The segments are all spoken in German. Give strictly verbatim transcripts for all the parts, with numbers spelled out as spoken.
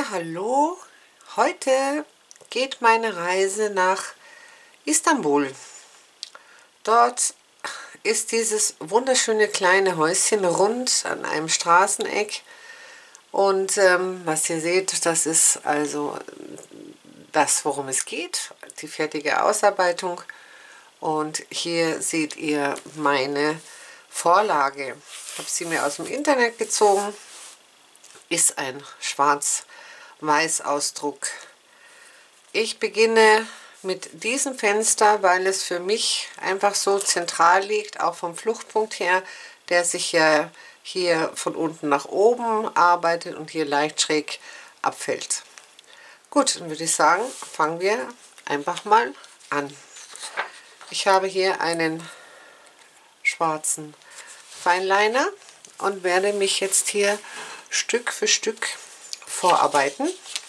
Ja, hallo. Heute geht meine Reise nach Istanbul. Dort ist dieses wunderschöne kleine Häuschen rund an einem Straßeneck. Und ähm, was ihr seht, das ist also das, worum es geht, die fertige Ausarbeitung. Und hier seht ihr meine Vorlage. Ich habe sie mir aus dem Internet gezogen. Ist ein Schwarz-Weiß-Ausdruck. Ich beginne mit diesem Fenster, weil es für mich einfach so zentral liegt, auch vom Fluchtpunkt her, der sich ja hier von unten nach oben arbeitet und hier leicht schräg abfällt. Gut, dann würde ich sagen, fangen wir einfach mal an. Ich habe hier einen schwarzen Feinliner und werde mich jetzt hier Stück für Stück vorarbeiten.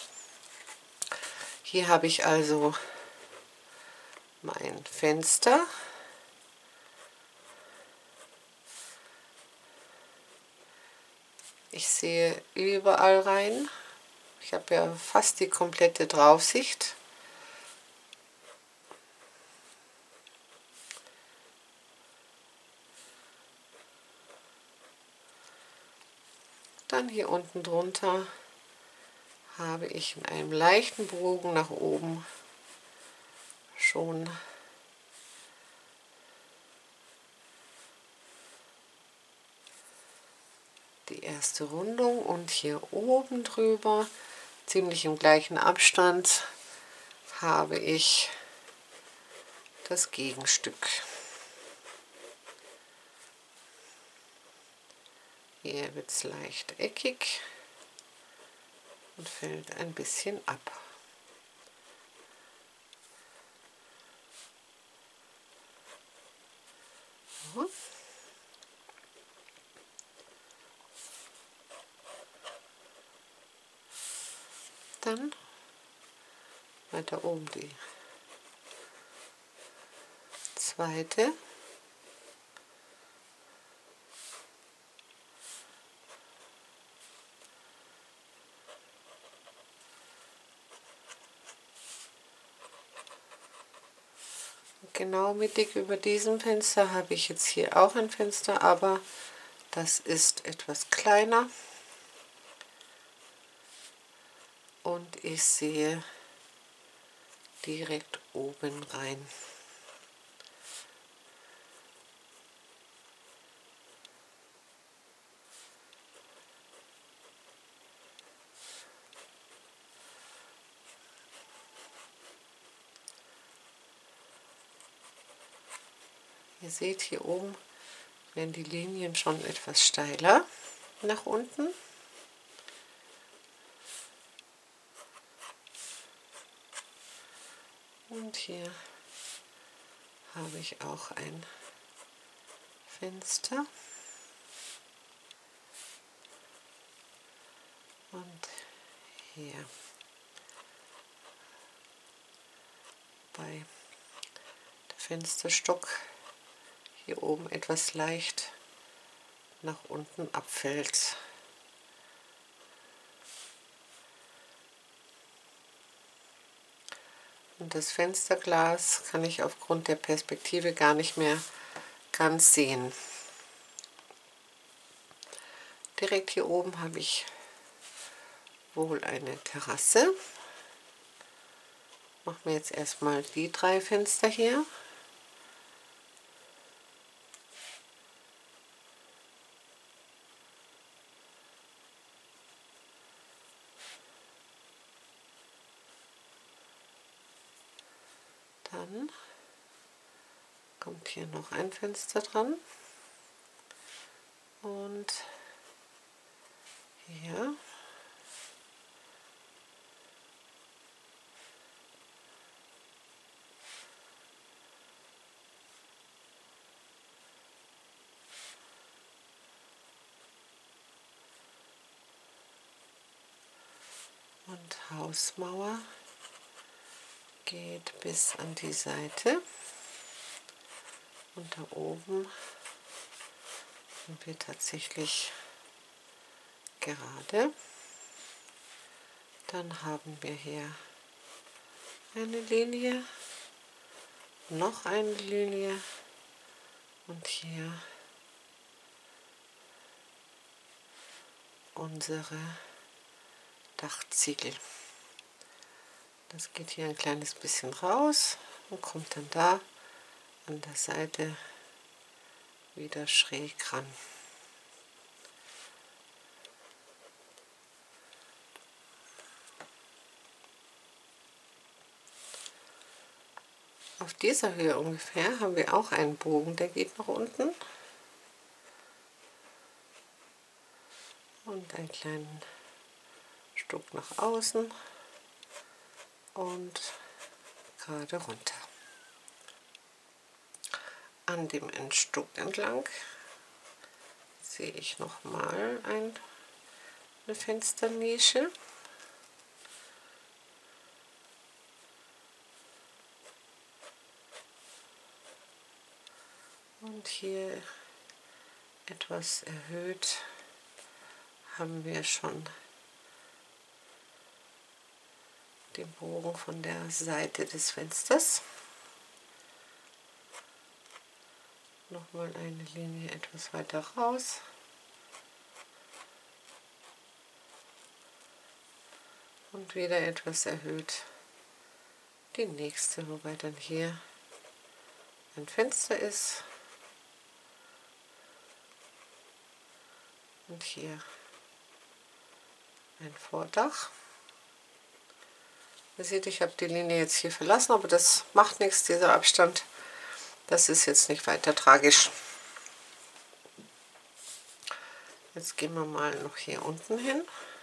Hier habe ich also mein Fenster. Ich sehe überall rein. Ich habe ja fast die komplette Draufsicht. Dann hier unten drunter habe ich in einem leichten Bogen nach oben schon die erste Rundung und hier oben drüber, ziemlich im gleichen Abstand, habe ich das Gegenstück. Hier wird es leicht eckig und fällt ein bisschen ab. So. Dann weiter oben die zweite. Genau mittig über diesem Fenster habe ich jetzt hier auch ein Fenster, aber das ist etwas kleiner und ich sehe direkt oben rein. Ihr seht, hier oben werden die Linien schon etwas steiler nach unten. Und hier habe ich auch ein Fenster. Und hier bei der Fensterstock hier oben etwas leicht nach unten abfällt. Und das Fensterglas kann ich aufgrund der Perspektive gar nicht mehr ganz sehen. Direkt hier oben habe ich wohl eine Terrasse. Machen wir jetzt erstmal die drei Fenster hier. Dann kommt hier noch ein Fenster dran und hier und Hausmauer geht bis an die Seite und da oben sind wir tatsächlich gerade. Dann haben wir hier eine Linie, noch eine Linie und hier unsere Dachziegel. Das geht hier ein kleines bisschen raus und kommt dann da an der Seite wieder schräg ran. Auf dieser Höhe ungefähr haben wir auch einen Bogen, der geht nach unten. Und einen kleinen Stück nach außen und gerade runter. An dem Endstück entlang sehe ich noch mal ein, eine Fensternische. Und hier etwas erhöht haben wir schon den Bogen von der Seite des Fensters. Nochmal eine Linie etwas weiter raus. Und wieder etwas erhöht die nächste, wobei dann hier ein Fenster ist. Und hier ein Vordach. Ihr seht, ich habe die Linie jetzt hier verlassen, aber das macht nichts, dieser Abstand. Das ist jetzt nicht weiter tragisch. Jetzt gehen wir mal noch hier unten hin.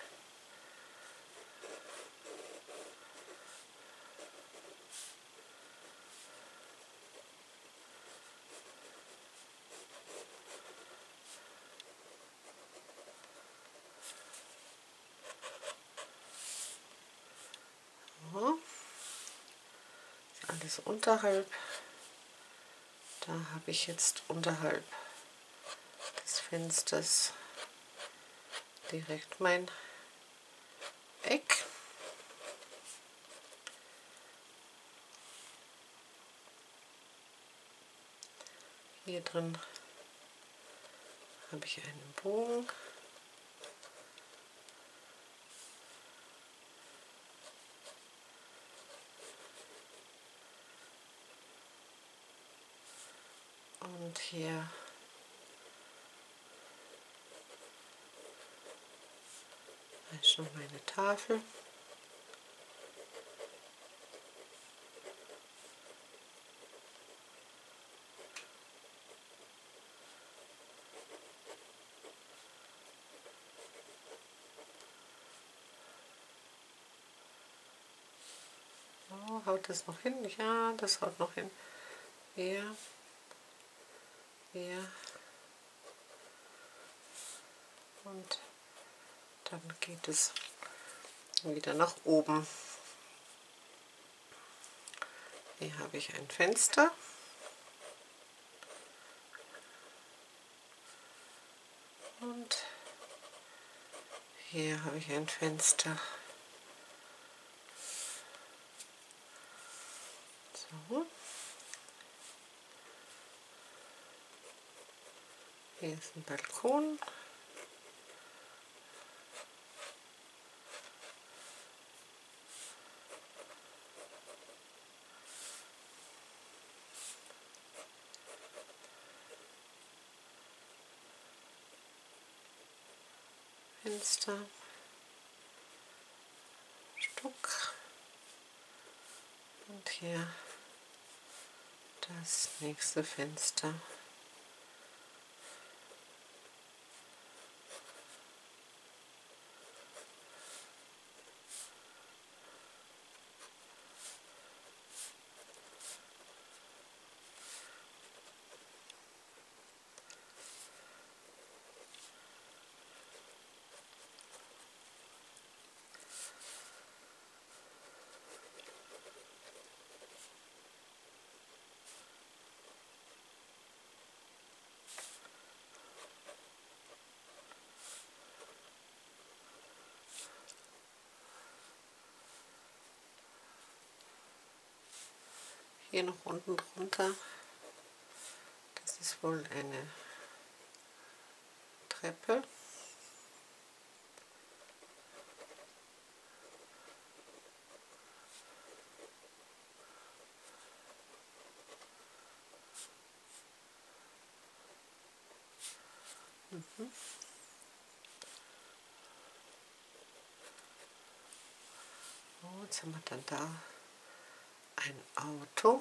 Alles unterhalb. Da habe ich jetzt unterhalb des Fensters direkt mein Eck. Hier drin habe ich einen Bogen. Und hier ist schon meine Tafel. Oh, haut das noch hin? Ja, das haut noch hin. Hier. Hier. Und dann geht es wieder nach oben. Hier habe ich ein Fenster. Und hier habe ich ein Fenster. So. Hier ist ein Balkon. Fenster, Stuck und hier das nächste Fenster. hier noch unten drunter. Das ist wohl eine Treppe. Mhm. Oh, jetzt haben wir dann da ein Auto.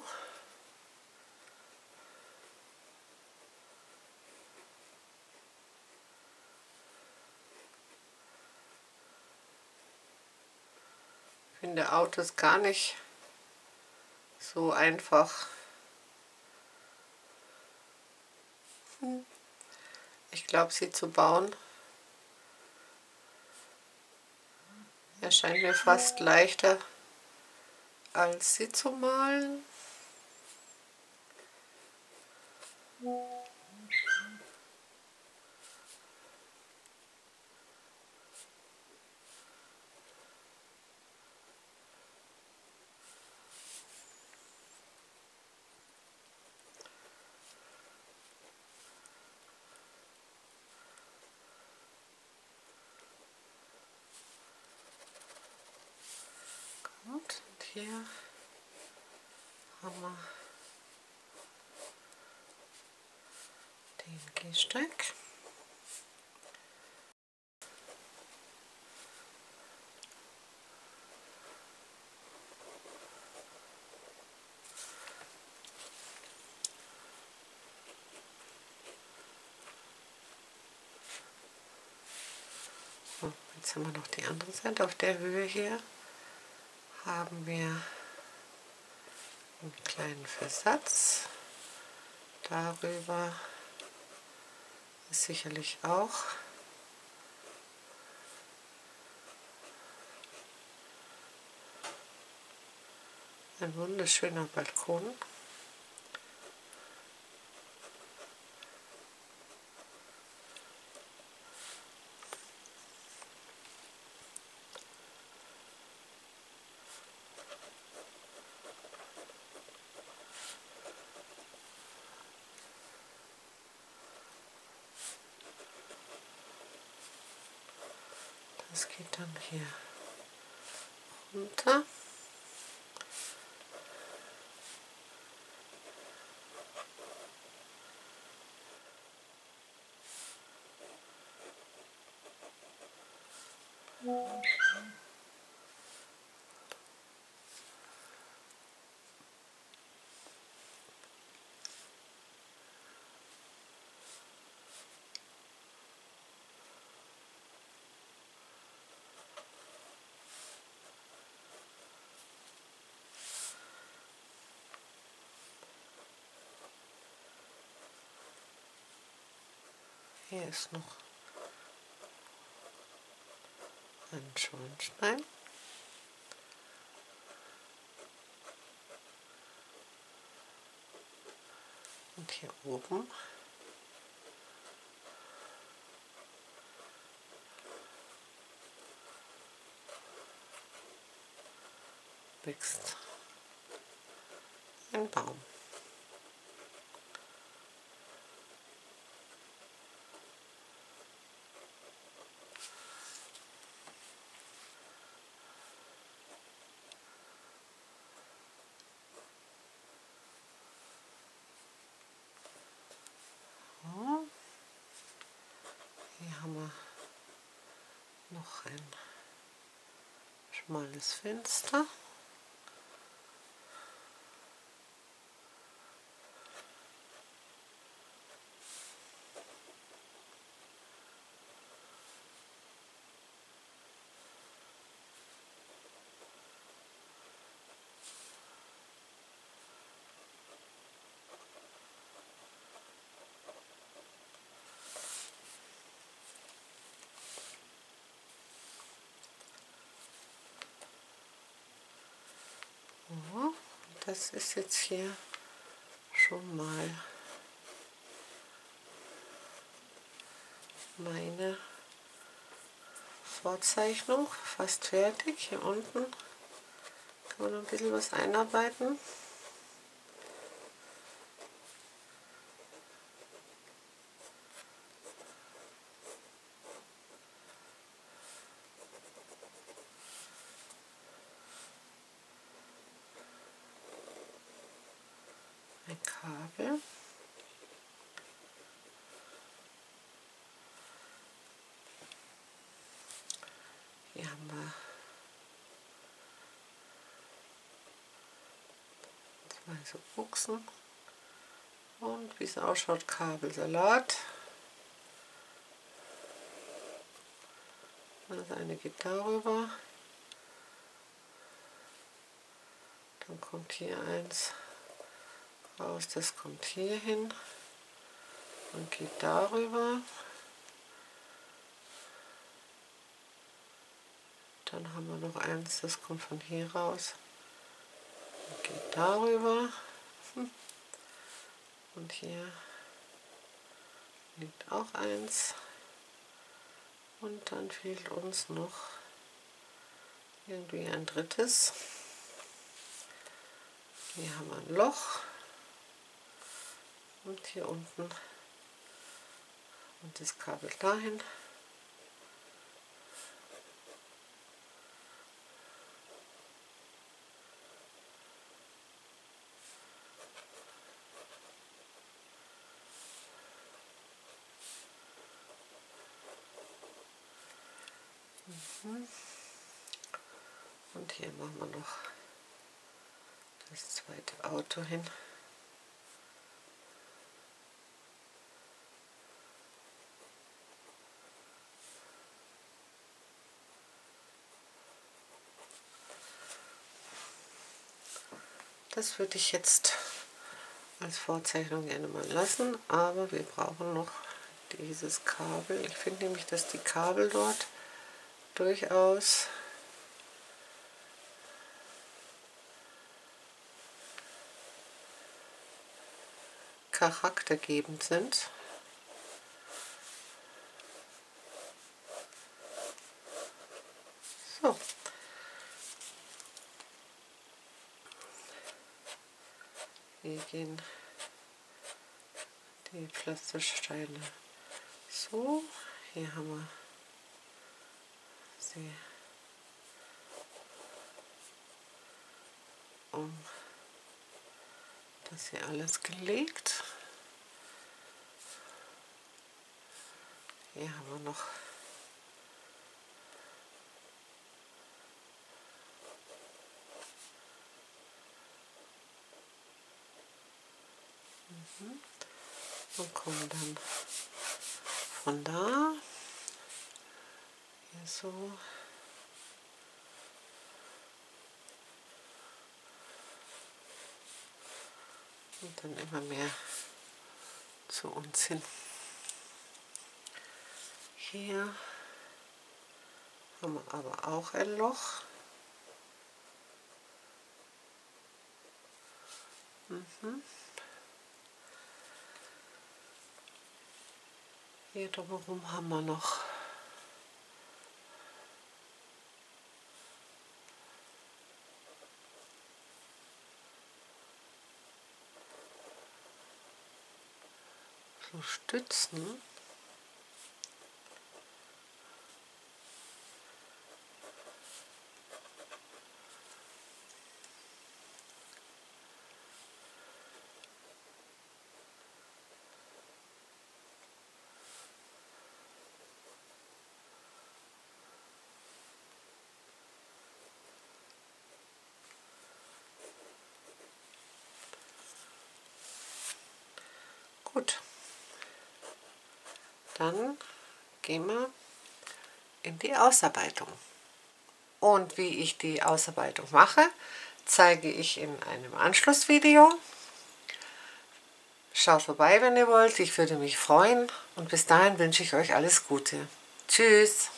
Ich finde Autos gar nicht so einfach. Hm. Ich glaube, sie zu bauen erscheint mir fast leichter, als sie zu malen. Und hier haben wir den Gehsteig. So, jetzt haben wir noch die andere Seite. Auf der Höhe hier haben wir einen kleinen Versatz. Darüber ist sicherlich auch ein wunderschöner Balkon. Das geht dann hier runter. Hier ist noch ein Schornstein. Und hier oben wächst ein Baum. Hier haben wir noch ein schmales Fenster. So, das ist jetzt hier schon mal meine Vorzeichnung, fast fertig. Hier unten kann man noch ein bisschen was einarbeiten. haben wir zwei so Buchsen und wie es ausschaut, Kabelsalat. Das eine geht darüber, dann kommt hier eins raus, das kommt hier hin und geht darüber. Dann haben wir noch eins, das kommt von hier raus und geht darüber. Und hier liegt auch eins. Und dann fehlt uns noch irgendwie ein drittes. Hier haben wir ein Loch. Und hier unten und das Kabel dahin. Und hier machen wir noch das zweite Auto hin. Das würde ich jetzt als Vorzeichnung gerne mal lassen, aber wir brauchen noch dieses Kabel. Ich finde nämlich, dass die Kabel dort durchaus charaktergebend sind. So. Hier gehen die Pflastersteine so. Hier haben wir sie um das hier alles gelegt. Hier haben wir noch mhm. und kommen dann von da hier so und dann immer mehr zu uns hin. Hier haben wir aber auch ein Loch. Mhm. Hier drumherum haben wir noch so Stützen. Gut, dann gehen wir in die Ausarbeitung. Und wie ich die Ausarbeitung mache, zeige ich in einem Anschlussvideo. Schaut vorbei, wenn ihr wollt, ich würde mich freuen und bis dahin wünsche ich euch alles Gute. Tschüss!